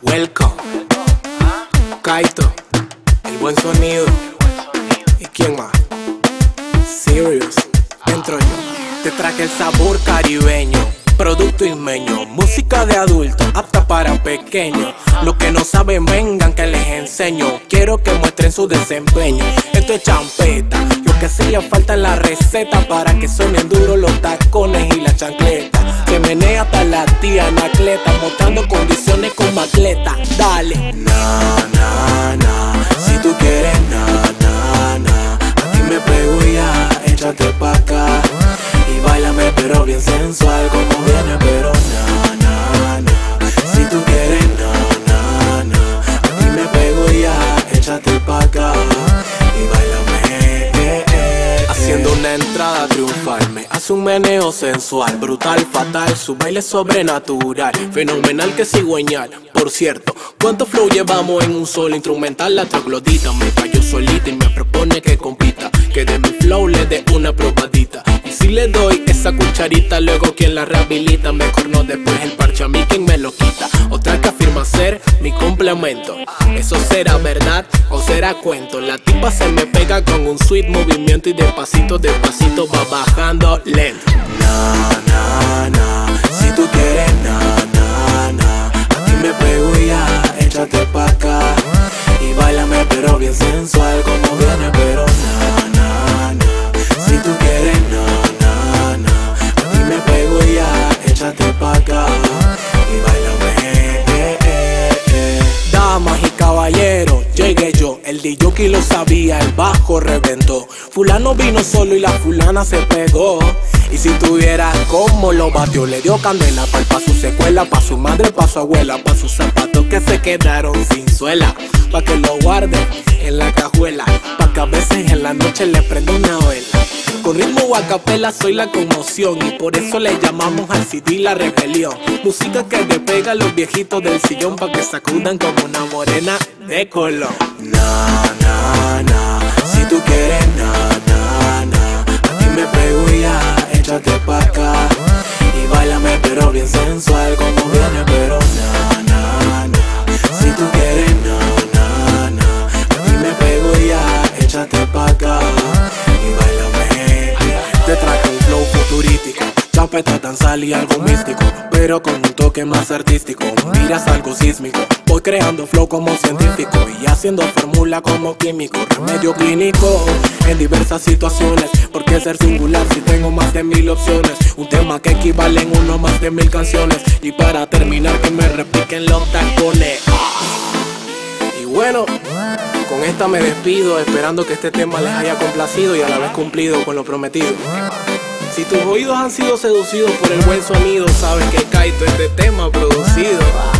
Welcome, Kaito, el buen sonido. ¿Y quién más? Serious, entro yo. Te traje el sabor caribeño, producto ismeño, música de adulto, apta para pequeños. Los que no saben vengan que les enseño. Quiero que muestren su desempeño. Esto es champeta, lo que hacía falta en la receta para que suenen duros los tacones y la chancleta. Que menea hasta la tía Anacleta, mostrando condiciones con macleta. Dale. Si tú quieres aquí me pego y ya, échate pa' acá y báilame pero bien sensual como viene, pero si tú quieres aquí me pego y ya, échate pa' acá y báilame. Haciendo una entrada triunfal, me hace un meneo sensual, brutal, fatal, su baile es sobrenatural, fenomenal que cigüeñal. Por cierto, ¿cuánto flow llevamos en un solo instrumental? La troglodita me cayó solita y me propone que compita, que de mi flow le dé una probadita. Y si le doy esa cucharita, luego quien la rehabilita, mejor no después el parche a mí quien me lo quita. Otra que afirma ser mi complemento, ¿eso será verdad o será cuento? La tipa se me pega con un sweet movimiento y despacito, despacito va bajando lento. Si tú quieres aquí me pego y ya, échate pa' acá y báilame pero bien sensual como viene, pero si tú quieres aquí me pego y ya, échate pa' acá y báilame. Damas y caballeros, llegué yo, el DJ lo sabía, el bajo reventó. Fulano vino solo y la fulana se pegó. Y si tuviera como lo batió, le dio candela pa' su secuela, pa' su madre, pa' su abuela, pa' sus zapatos que se quedaron sin suela, pa' que lo guarde en la cajuela, pa' que a veces en la noche le prenda una vela. Con ritmo o a capela soy la conmoción y por eso le llamamos al CD la rebelión. Música que despega a los viejitos del sillón pa' que sacudan como una morena de color. Si tú quieres aquí me pego y ya, échate pa' acá y báilame pero bien sensual como viene, pero si tú quieres aquí me pego y ya, échate pa' acá y báilame. Te traje un flow futurístico, champeta, danzal y algo místico, pero con un toque más artístico. Miras algo sísmico, voy creando flow como científico y haciendo fórmula como químico, remedio clínico en diversas situaciones. ¿Por qué ser singular si tengo más de 1000 opciones? Un tema que equivale en uno más de 1000 canciones. Y para terminar que me repiquen los tacones. Y bueno, con esta me despido, esperando que este tema les haya complacido y a la vez cumplido con lo prometido. Si tus oídos han sido seducidos por el buen sonido, sabes que Kaito este tema producido.